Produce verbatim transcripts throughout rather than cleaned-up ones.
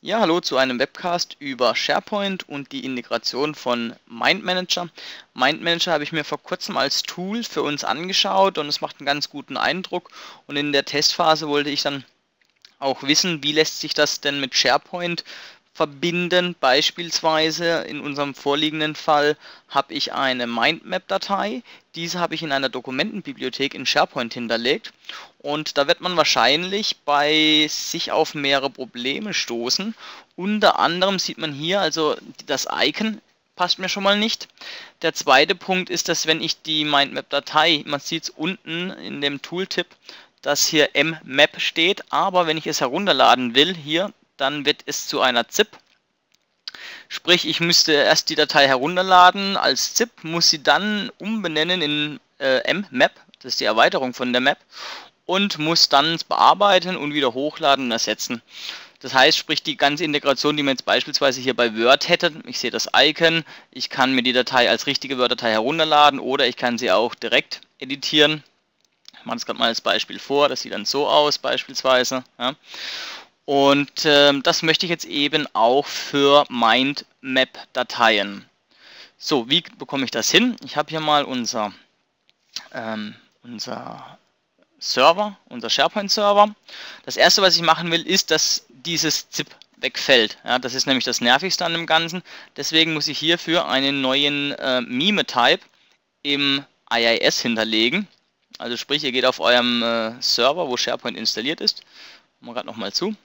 Ja, hallo zu einem Webcast über SharePoint und die Integration von MindManager. MindManager habe ich mir vor kurzem als Tool für uns angeschaut und es macht einen ganz guten Eindruck. Und in der Testphase wollte ich dann auch wissen, wie lässt sich das denn mit SharePoint verbinden. Beispielsweise in unserem vorliegenden Fall habe ich eine Mindmap-Datei. Diese habe ich in einer Dokumentenbibliothek in SharePoint hinterlegt. Und da wird man wahrscheinlich bei sich auf mehrere Probleme stoßen. Unter anderem sieht man hier, also das Icon passt mir schon mal nicht. Der zweite Punkt ist, dass wenn ich die Mindmap-Datei, man sieht es unten in dem Tooltip, dass hier mmap steht, aber wenn ich es herunterladen will, hier, dann wird es zu einer ZIP. Sprich, ich müsste erst die Datei herunterladen als ZIP, muss sie dann umbenennen in äh, mmap, das ist die Erweiterung von der Map, und muss dann bearbeiten und wieder hochladen und ersetzen. Das heißt, sprich die ganze Integration, die man jetzt beispielsweise hier bei Word hätte, ich sehe das Icon, ich kann mir die Datei als richtige Word-Datei herunterladen oder ich kann sie auch direkt editieren. Ich mache das gerade mal als Beispiel vor, das sieht dann so aus beispielsweise. Ja. Und äh, das möchte ich jetzt eben auch für Mindmap-Dateien. So, wie bekomme ich das hin? Ich habe hier mal unser, ähm, unser Server, unser SharePoint-Server. Das erste, was ich machen will, ist, dass dieses ZIP wegfällt. Ja, das ist nämlich das Nervigste an dem Ganzen. Deswegen muss ich hierfür einen neuen äh, Mime-Type im I I S hinterlegen. Also sprich, ihr geht auf eurem äh, Server, wo SharePoint installiert ist. Machen wir gerade nochmal zu.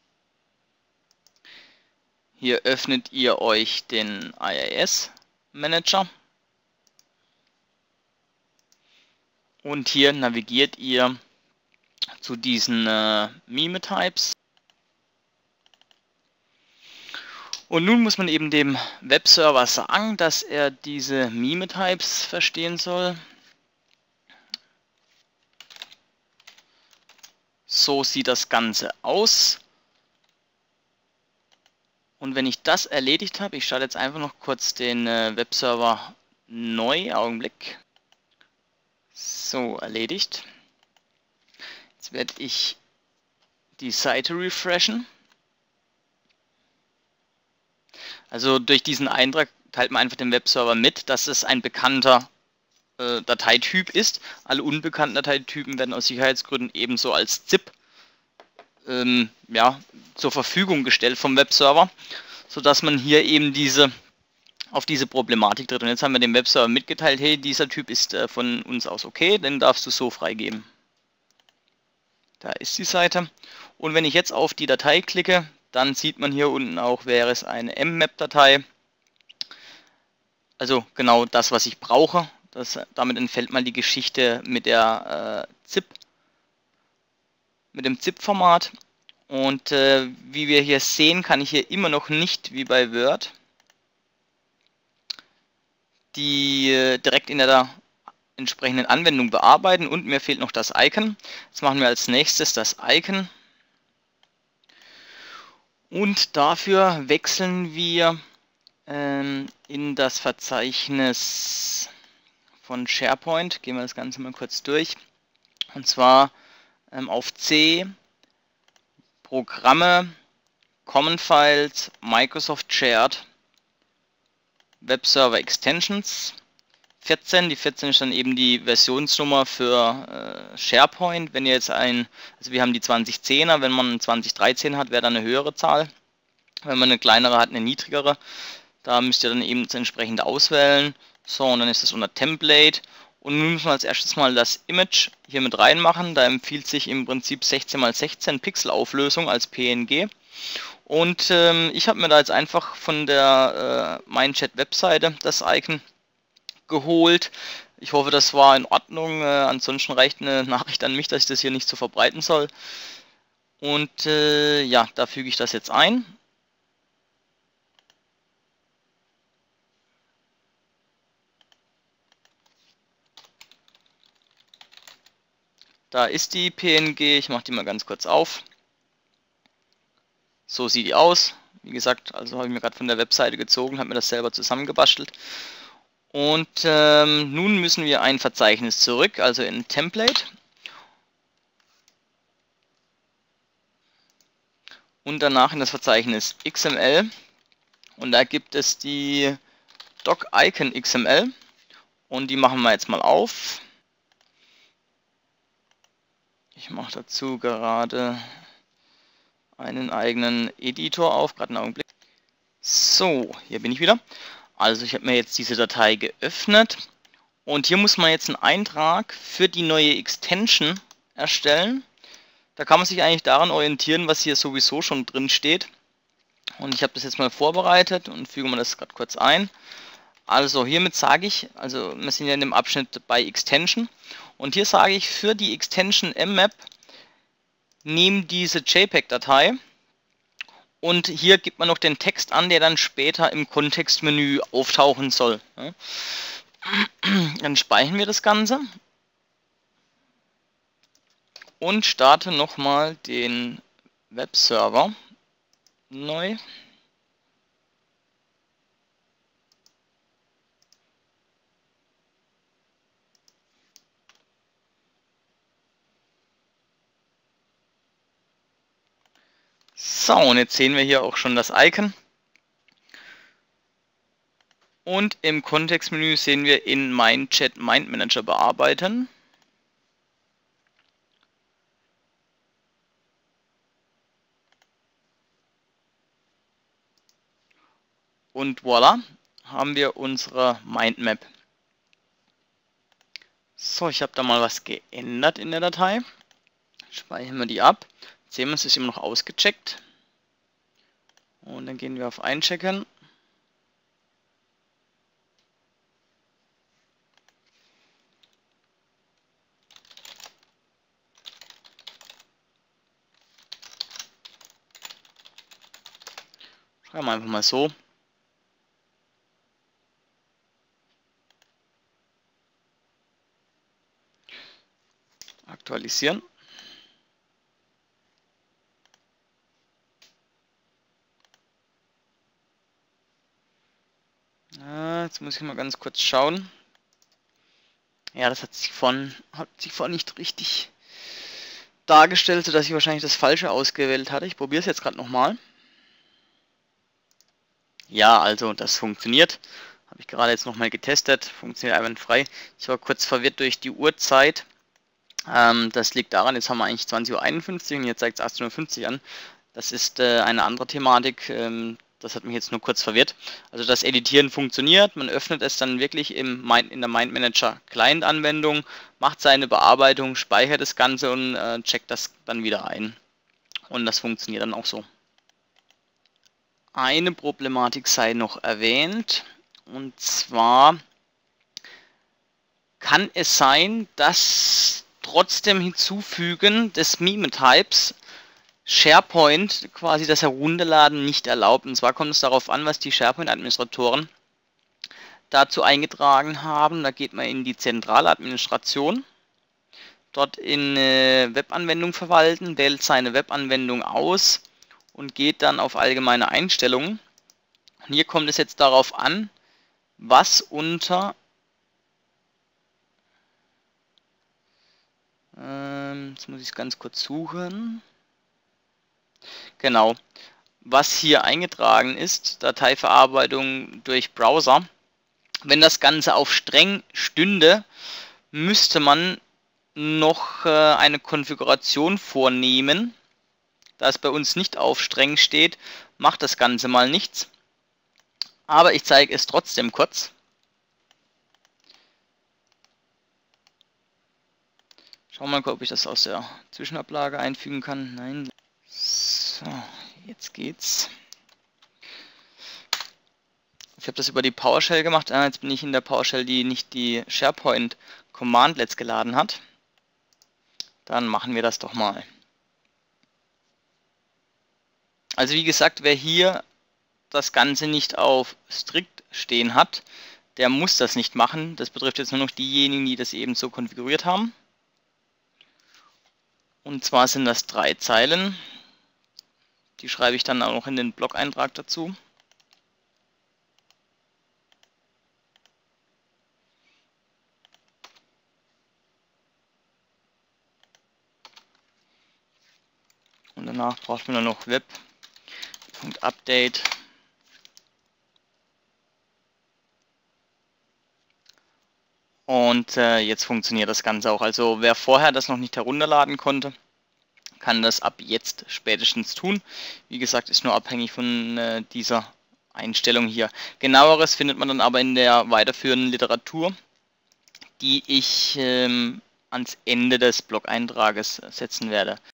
Hier öffnet ihr euch den I I S Manager. Und hier navigiert ihr zu diesen äh, Mime-Types. Und nun muss man eben dem Webserver sagen, dass er diese Mime-Types verstehen soll. So sieht das Ganze aus. Und wenn ich das erledigt habe, ich starte jetzt einfach noch kurz den äh, Webserver neu, Augenblick. So, erledigt. Jetzt werde ich die Seite refreshen. Also durch diesen Eintrag teilt man einfach dem Webserver mit, dass es ein bekannter äh, Dateityp ist. Alle unbekannten Dateitypen werden aus Sicherheitsgründen ebenso als ZIP ähm, ja, zur Verfügung gestellt vom Webserver, sodass man hier eben diese auf diese Problematik tritt. Und jetzt haben wir dem Webserver mitgeteilt, hey, dieser Typ ist äh, von uns aus okay, den darfst du so freigeben. Da ist die Seite. Und wenn ich jetzt auf die Datei klicke, dann sieht man hier unten auch, wäre es eine mmap-Datei. Also genau das, was ich brauche. Das, damit entfällt mal die Geschichte mit der äh, ZIP, mit dem ZIP-Format. Und äh, wie wir hier sehen, kann ich hier immer noch nicht, wie bei Word, die äh, direkt in der entsprechenden Anwendung bearbeiten. Und mir fehlt noch das Icon. Jetzt machen wir als nächstes das Icon. Und dafür wechseln wir ähm, in das Verzeichnis von SharePoint. Gehen wir das Ganze mal kurz durch. Und zwar ähm, auf C, Programme, Common Files, Microsoft Shared, Web Server Extensions, vierzehn. Die vierzehn ist dann eben die Versionsnummer für äh, SharePoint. Wenn ihr jetzt ein, also wir haben die zwanzig zehner, wenn man zwanzig dreizehn hat, wäre dann eine höhere Zahl. Wenn man eine kleinere hat, eine niedrigere. Da müsst ihr dann eben das entsprechend auswählen. So, und dann ist das unter Template. Und nun müssen wir als erstes mal das Image hier mit reinmachen. Da empfiehlt sich im Prinzip sechzehn mal sechzehn Pixel Auflösung als P N G. Und ähm, ich habe mir da jetzt einfach von der äh, Mindchat Webseite das Icon geholt. Ich hoffe, das war in Ordnung. Äh, ansonsten reicht eine Nachricht an mich, dass ich das hier nicht so verbreiten soll. Und äh, ja, da füge ich das jetzt ein. Da ist die P N G. Ich mache die mal ganz kurz auf. So sieht die aus. Wie gesagt, also habe ich mir gerade von der Webseite gezogen, habe mir das selber zusammengebastelt. Und ähm, nun müssen wir ein Verzeichnis zurück, also in Template. und danach in das Verzeichnis X M L und da gibt es die Doc-Icon X M L und die machen wir jetzt mal auf. Ich mache dazu gerade einen eigenen Editor auf, gerade einen Augenblick. So, hier bin ich wieder. Also ich habe mir jetzt diese Datei geöffnet und hier muss man jetzt einen Eintrag für die neue Extension erstellen. Da kann man sich eigentlich daran orientieren, was hier sowieso schon drin steht. Und ich habe das jetzt mal vorbereitet und füge mal das gerade kurz ein. Also hiermit sage ich, also wir sind ja in dem Abschnitt bei Extension und hier sage ich für die Extension mmap nehme diese JPEG-Datei und hier gibt man noch den Text an, der dann später im Kontextmenü auftauchen soll. Dann speichern wir das Ganze und starte nochmal den Webserver neu. So, und jetzt sehen wir hier auch schon das Icon. Und im Kontextmenü sehen wir in Mein Chat Mind Manager bearbeiten. Und voilà, haben wir unsere Mindmap. So, ich habe da mal was geändert in der Datei. Speichern wir die ab. Jetzt sehen wir, es ist immer noch ausgecheckt. Und dann gehen wir auf Einchecken. Schreiben wir einfach mal so. Aktualisieren. Ah, jetzt muss ich mal ganz kurz schauen. Ja, das hat sich von hat sich vorhin nicht richtig dargestellt, sodass ich wahrscheinlich das Falsche ausgewählt hatte. Ich probiere es jetzt gerade nochmal. Ja, also das funktioniert. Habe ich gerade jetzt nochmal getestet. Funktioniert einwandfrei. Ich war kurz verwirrt durch die Uhrzeit. Ähm, das liegt daran, jetzt haben wir eigentlich zwanzig Uhr einundfünfzig und jetzt zeigt es achtzehn Uhr fünfzig an. Das ist äh, eine andere Thematik. Ähm, das hat mich jetzt nur kurz verwirrt. Also das Editieren funktioniert. Man öffnet es dann wirklich im Mind, in der Mind Manager Client Anwendung, macht seine Bearbeitung, speichert das Ganze und äh, checkt das dann wieder ein. Und das funktioniert dann auch so. Eine Problematik sei noch erwähnt, und zwar kann es sein, dass trotz dem Hinzufügen des Meme-Types SharePoint quasi das Herunterladen nicht erlaubt. Und zwar kommt es darauf an, was die SharePoint-Administratoren dazu eingetragen haben. Da geht man in die zentrale Administration, dort in äh, Webanwendung verwalten, wählt seine Webanwendung aus und geht dann auf allgemeine Einstellungen. Und hier kommt es jetzt darauf an, was unter ähm, jetzt muss ich es ganz kurz suchen. Genau, was hier eingetragen ist, Dateiverarbeitung durch Browser. Wenn das Ganze auf streng stünde, müsste man noch äh, eine Konfiguration vornehmen. Da es bei uns nicht auf streng steht, macht das Ganze mal nichts. Aber ich zeige es trotzdem kurz. Schauen wir mal, ob ich das aus der Zwischenablage einfügen kann. Nein. So, jetzt geht's. Ich habe das über die PowerShell gemacht. Ah, jetzt bin ich in der PowerShell, die nicht die SharePoint Commandlets geladen hat. Dann machen wir das doch mal. Also wie gesagt, wer hier das Ganze nicht auf strikt stehen hat, der muss das nicht machen. Das betrifft jetzt nur noch diejenigen, die das eben so konfiguriert haben. Und zwar sind das drei Zeilen. Die schreibe ich dann auch noch in den Blog-Eintrag dazu. Und danach braucht man dann noch Web Update. Und äh, jetzt funktioniert das Ganze auch. Also wer vorher das noch nicht herunterladen konnte, kann das ab jetzt spätestens tun. Wie gesagt, ist nur abhängig von äh, dieser Einstellung hier. Genaueres findet man dann aber in der weiterführenden Literatur, die ich ähm, ans Ende des Blog-Eintrages setzen werde.